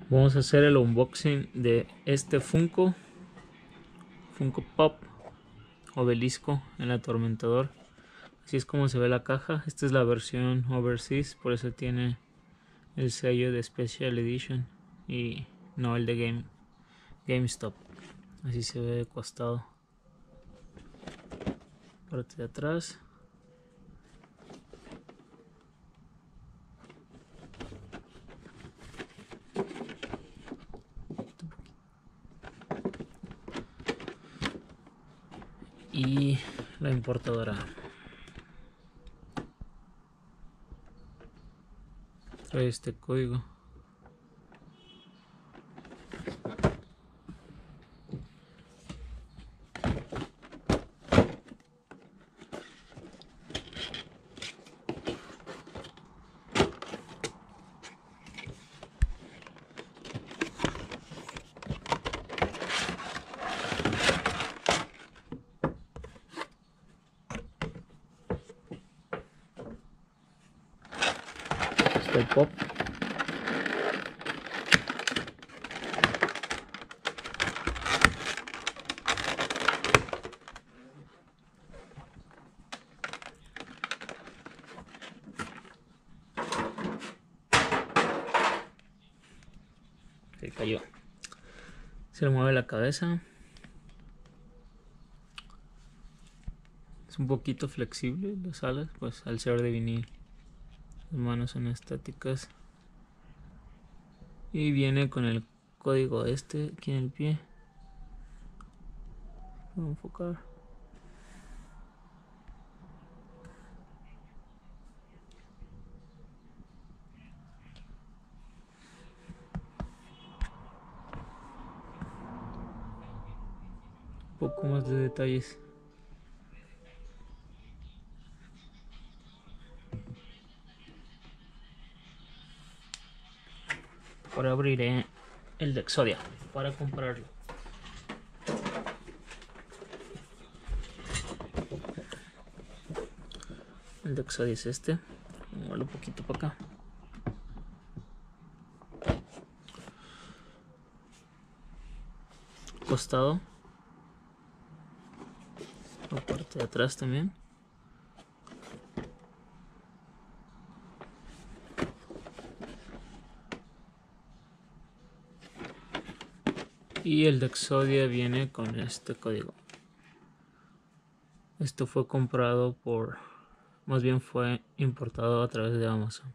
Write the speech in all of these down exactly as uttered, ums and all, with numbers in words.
Vamos a hacer el unboxing de este Funko Funko Pop Obelisco, el atormentador. Así es como se ve la caja. Esta es la versión Overseas, por eso tiene el sello de Special Edition y no el de Game GameStop. Así se ve de costado. Parte de atrás. Y la importadora. Trae este código. Está el pop. Se cayó. Se le mueve la cabeza. Es un poquito flexible las alas, pues al ser de vinil. Las manos son estáticas. Y viene con el código este aquí en el pie. Voy a enfocar. Un poco más de detalles. Ahora abriré el de Exodia para comprarlo. El de Exodia es este. Voy a moverlo un poquito para acá. Costado. La parte de atrás también. Y el de Exodia viene con este código. Esto fue comprado por, más bien fue importado a través de Amazon.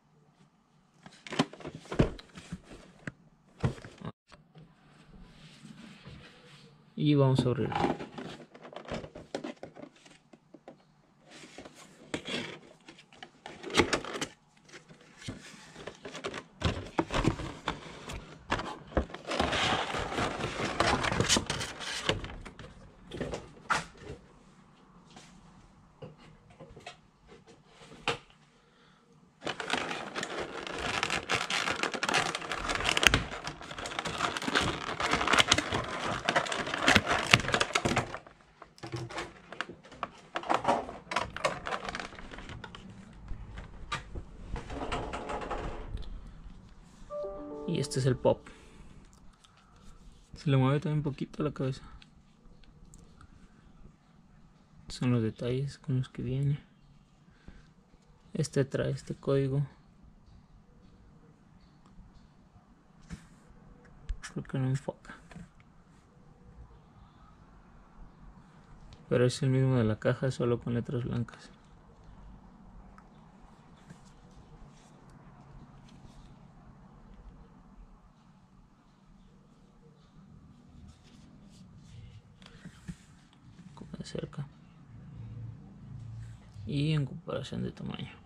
Y vamos a abrirlo. Y este es el pop. Se le mueve también un poquito la cabeza. Son los detalles con los que viene. Este trae este código. Creo que no enfoca. Pero es el mismo de la caja, solo con letras blancas. Como de cerca. Y en comparación de tamaño.